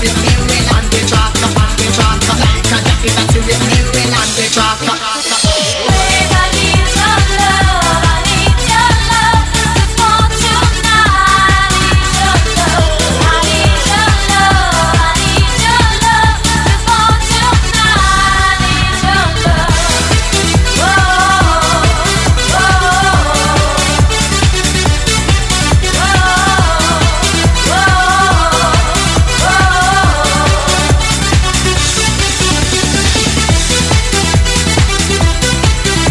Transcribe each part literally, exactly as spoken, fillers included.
with me, will on the track, on the track, like a jacket that you with me, will on the track. Babe, I need your love, I need your love before tonight. I need your love, I need your love, I need your love before tonight. I need your love. Whoa, whoa, whoa, whoa.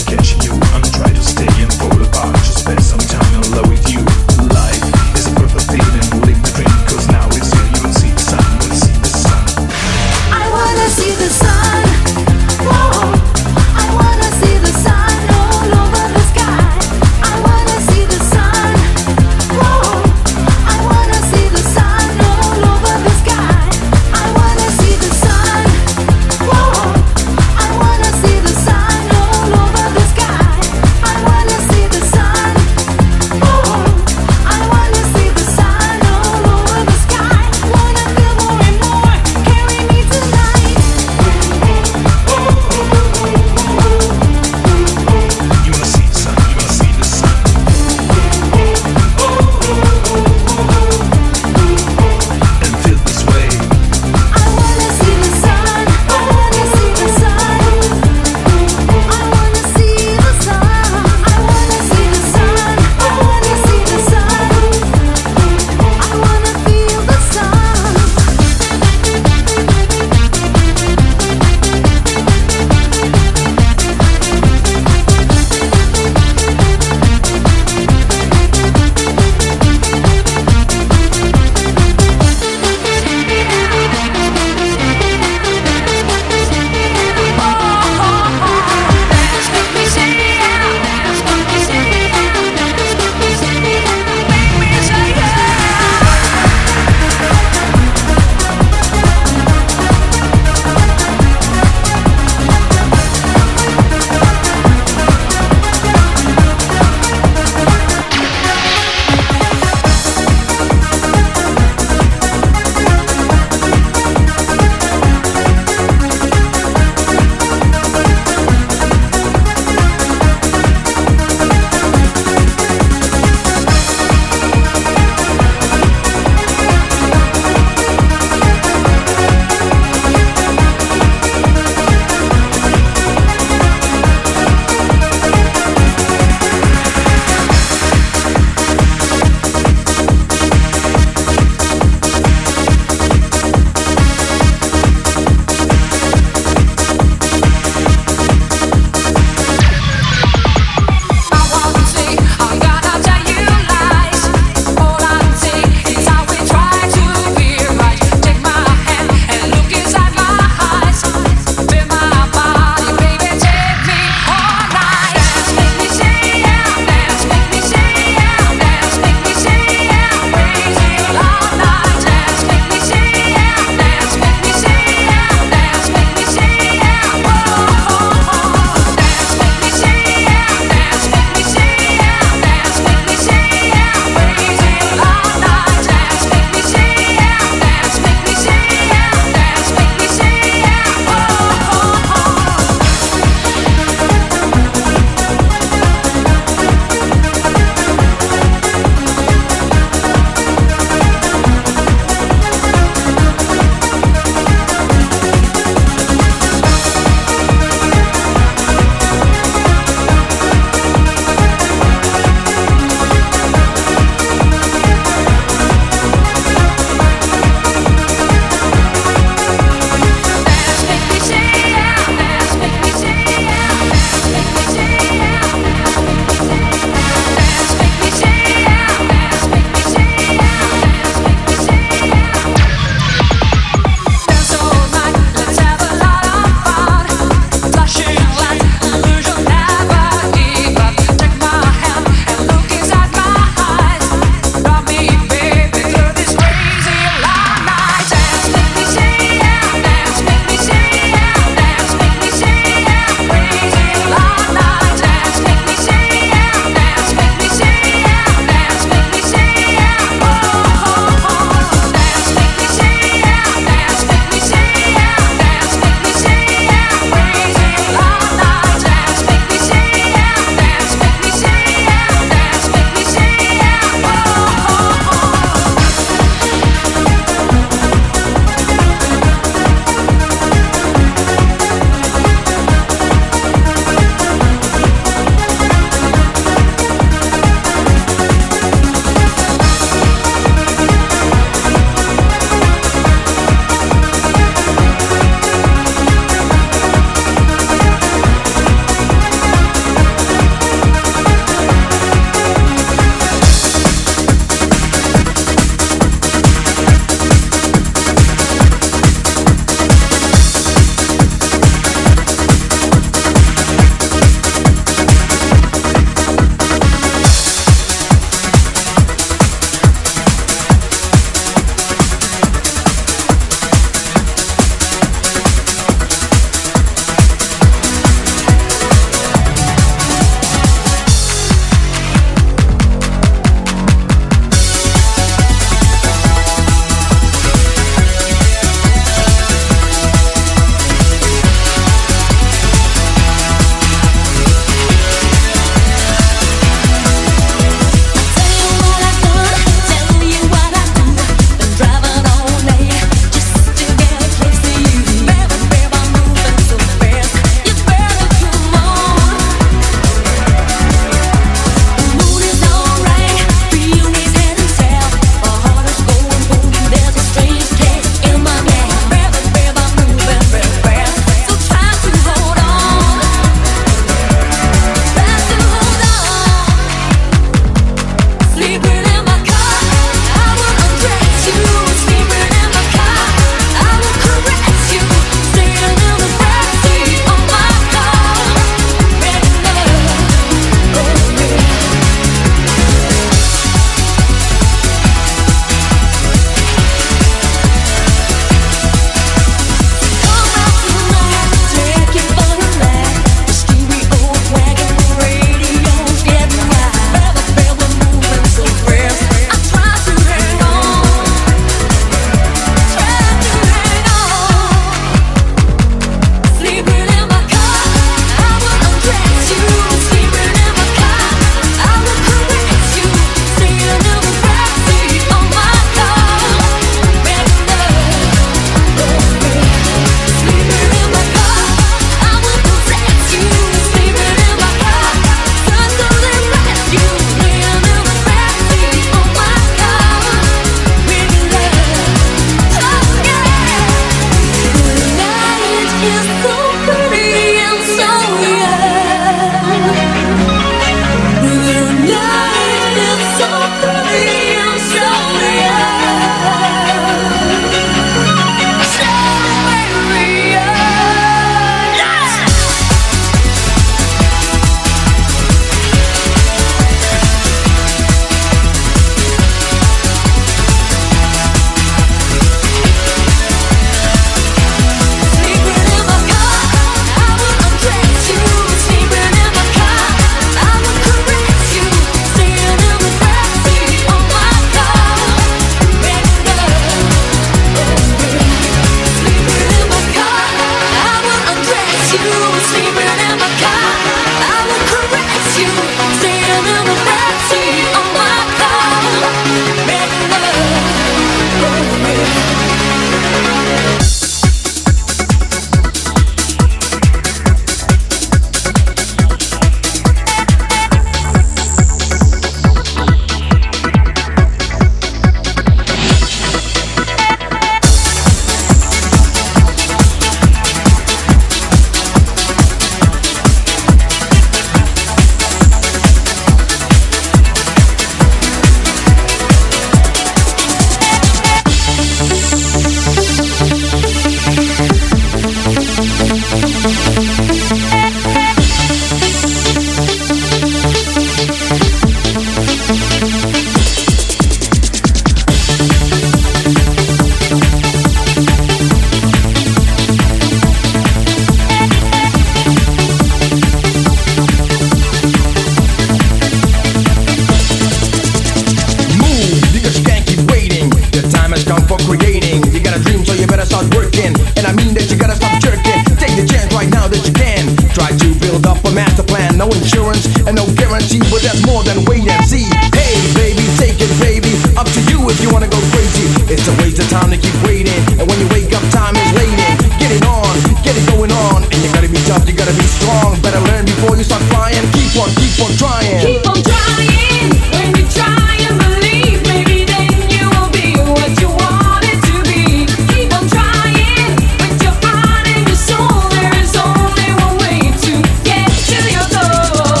insurance and no guarantee, but that's more than wait and see. Hey baby, take it baby, up to you if you wanna go crazy. It's a waste of time to keep waiting, and when you wake up time is late. Get it on, get it going on, and you gotta be tough, you gotta be strong. Better learn before you start flying. Keep on, keep on trying. Keep on trying. When you try and believe, maybe then you will be what you want it to be. Keep on trying with your heart and your soul. There is only one way to get to your goal.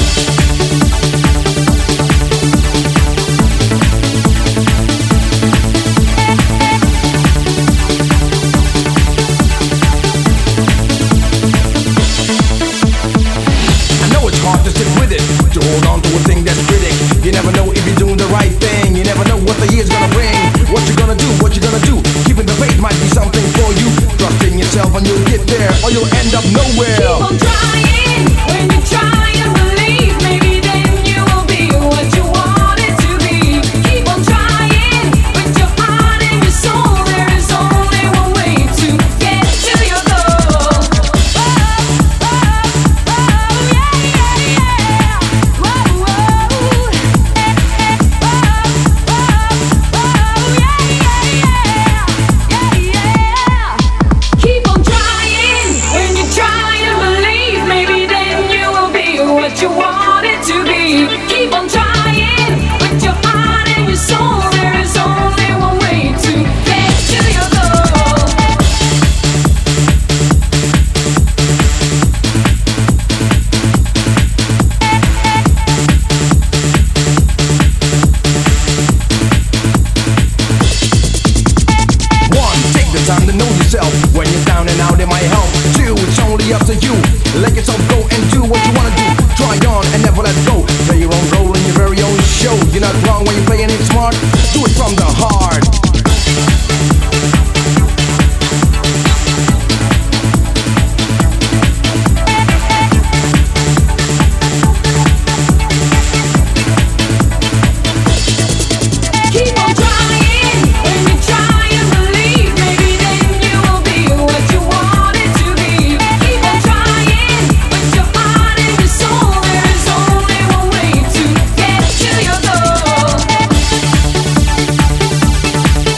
I know it's hard to stick with it, to hold on to a thing that's critic. You never know if you're doing the right thing. You never know what the year's gonna bring. What you gonna do, what you gonna do. Keeping the faith might be something for you. Trust in yourself and you'll get there, or you'll end up nowhere. Keep on trying. When you try and believe, maybe then you will be what you want it to be. Keep on trying with your heart and your soul. There is only one way to get to your goal. Oh, oh, oh, yeah, yeah, yeah. Whoa, whoa. Oh, oh, oh, yeah, yeah, yeah. Yeah, yeah. Keep on trying. When you try and believe, maybe then you will be what you want it to be. Keep on trying with your heart and your soul. There is only one way to get to your goal. One, take the time to know yourself. When you're down and out, it might help. Two, it's only up to you. Let yourself go and do what you wanna do. Try on and never let go. Play your own role in your very own show. You're not wrong when you're playing it smart. Do it from the heart. Keep on trying. When you try and believe, maybe then you will be what you want it to be. Keep on trying with your heart and your soul. There is only one way to get to your goal.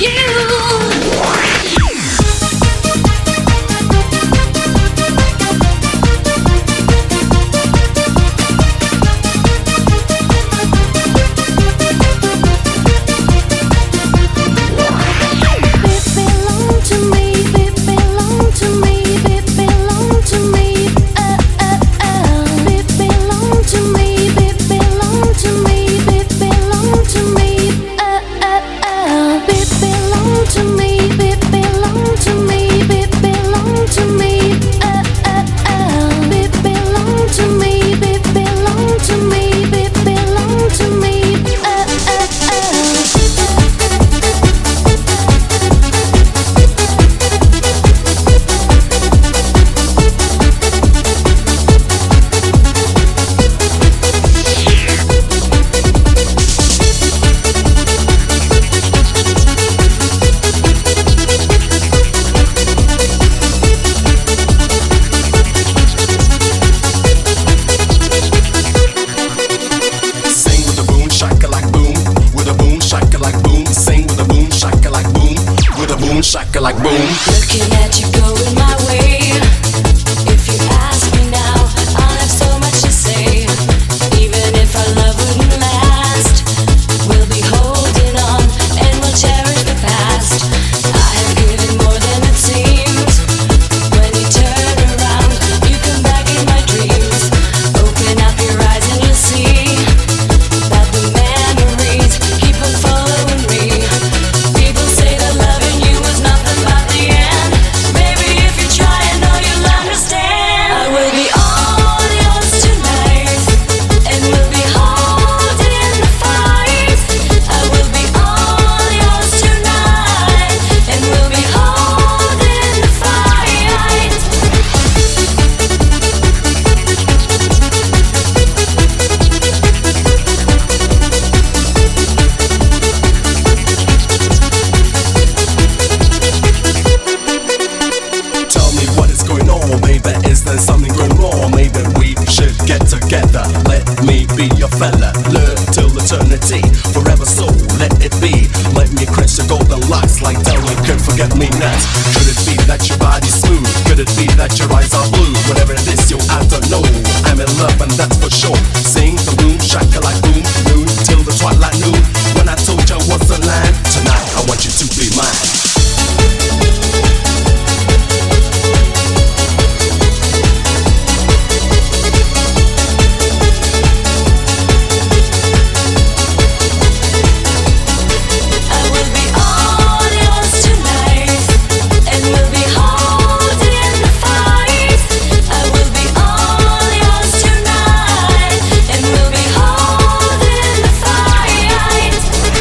shaka like boom. Looking at you going my way. If you ask me now, I'll have so much to say. Even if our love wouldn't last, we'll be holding on and we'll cherish the past. I have given more than it seems. When you turn around, you come back in my dreams. Open up your eyes and you'll see that the memories keep on following me. People say that loving you was nothing but the end. Maybe if you try, I know you'll understand. I will be all yours tonight, and we'll be holding the fight. I will be all yours tonight, and we'll be holding the fight. Tell me what is going on, baby. Is there something going wrong? Maybe we should get together. Let me be your fella. Learn till eternity, forever so let it be. Let me crash your golden lights like Darren could forget me not. Could it be that your body's smooth? Could it be that your eyes are blue? Whatever it is, you I don't know. I'm in love and that's for sure. Sing the boom, shaka like boom, noon till the twilight noon. When I told you I was a land, tonight I want you to be mine. I will be all yours tonight, and we'll be holding the fight. I will be all yours tonight, and we'll be holding the fight.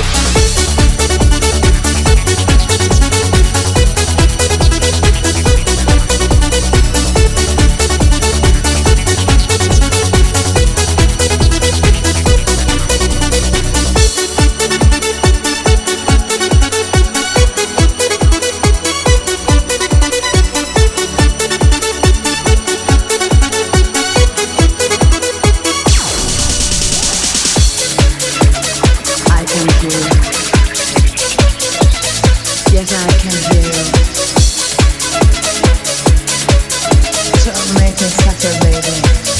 I can do. Yes, I can do. Tomato sucker, baby.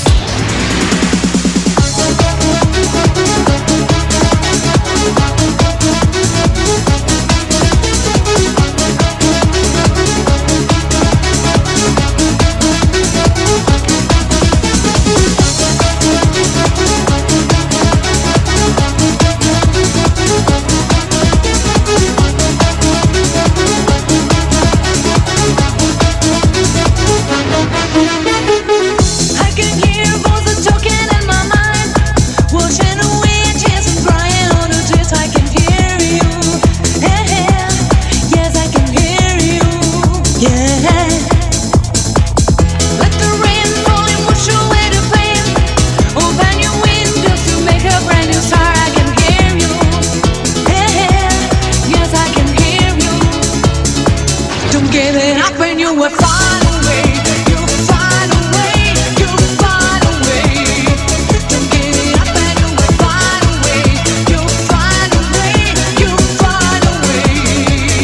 I can hear voices talking in my mind, washing away tears and crying all the tears. I can hear you, yeah, yes I can hear you, yeah. Let the rain fall and wash away the pain. Open your windows to make a brand new start. I can hear you, yeah, yes I can hear you. Don't give it up when you were far away. You far away, you far away. Don't give it up when you were far away. You far away, you far away.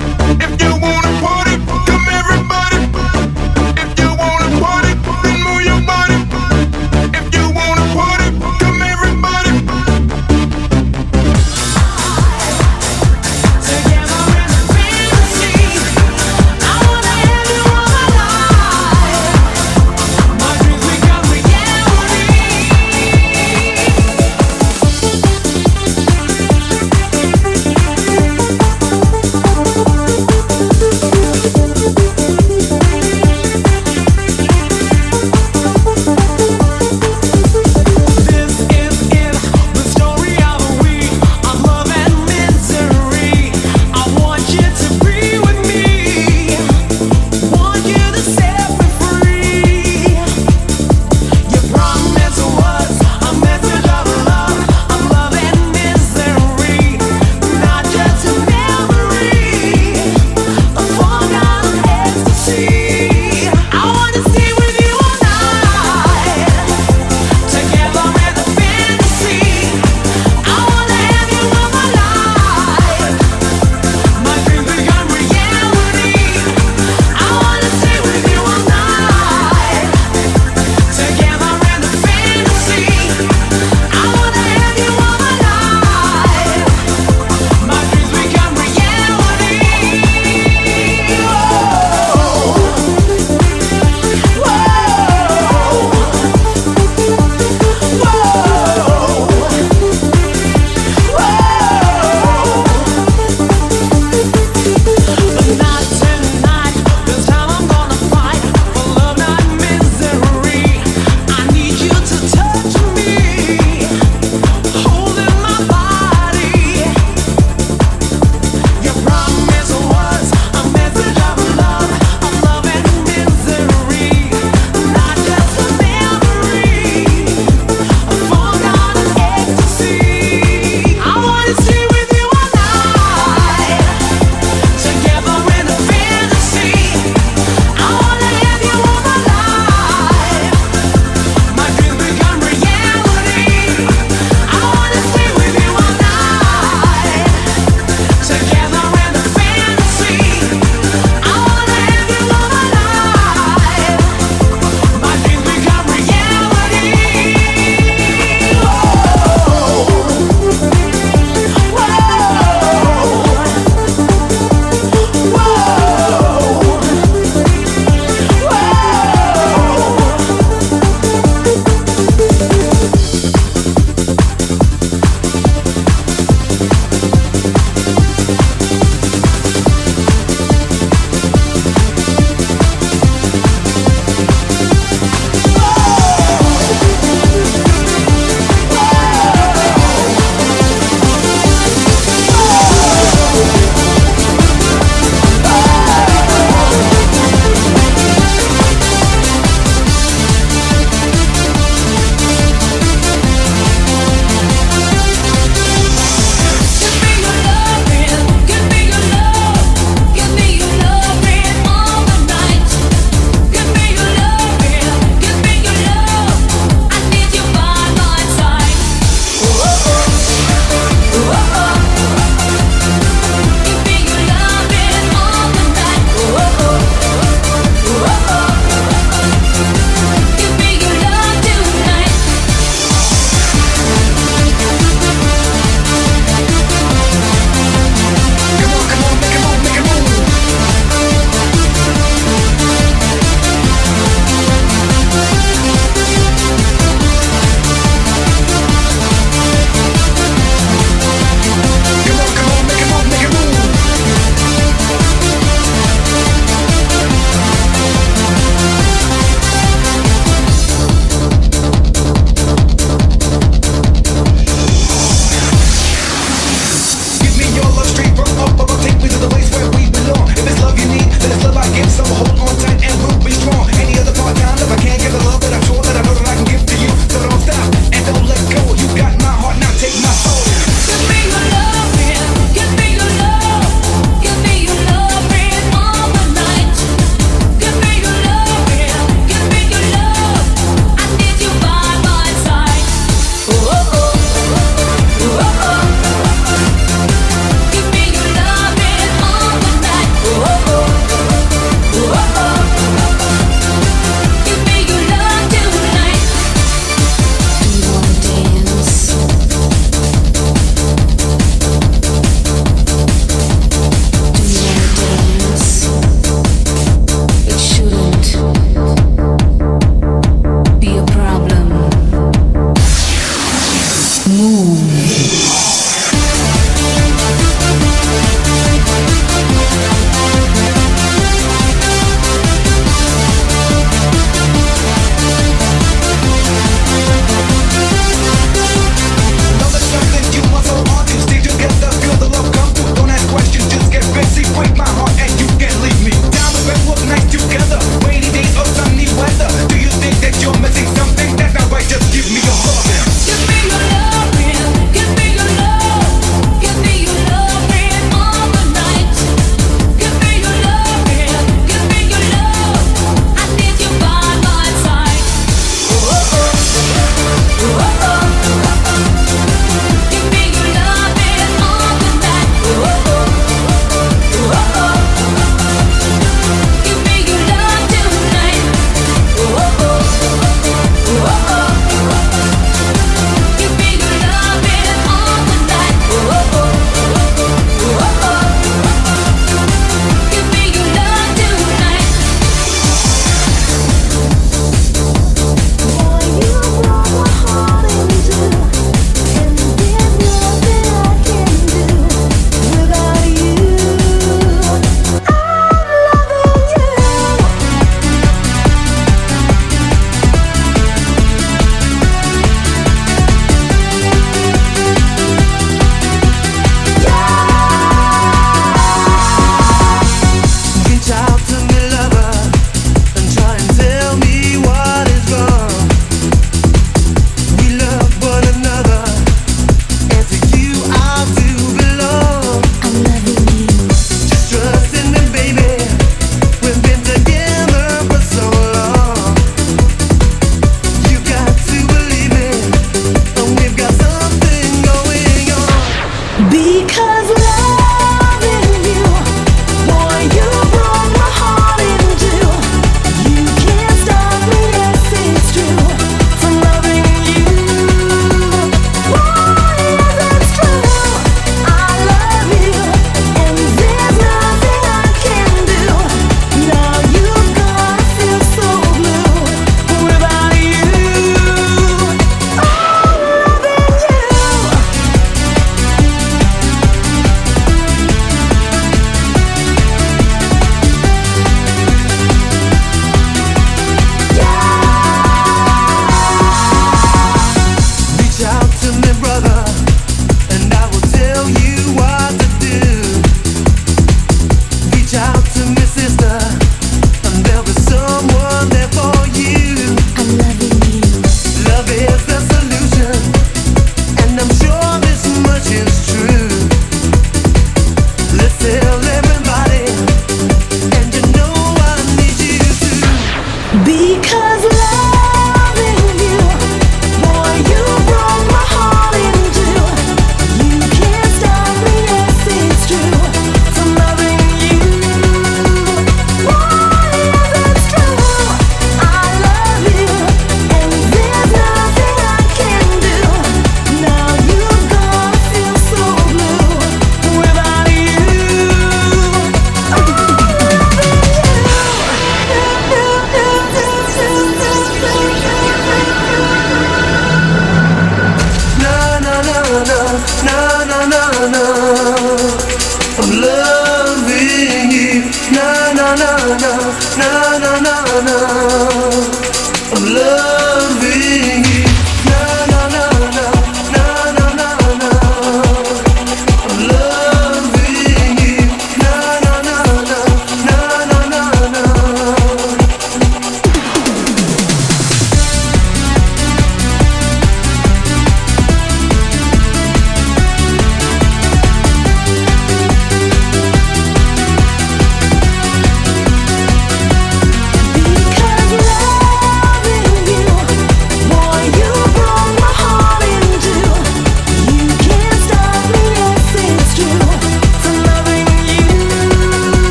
Because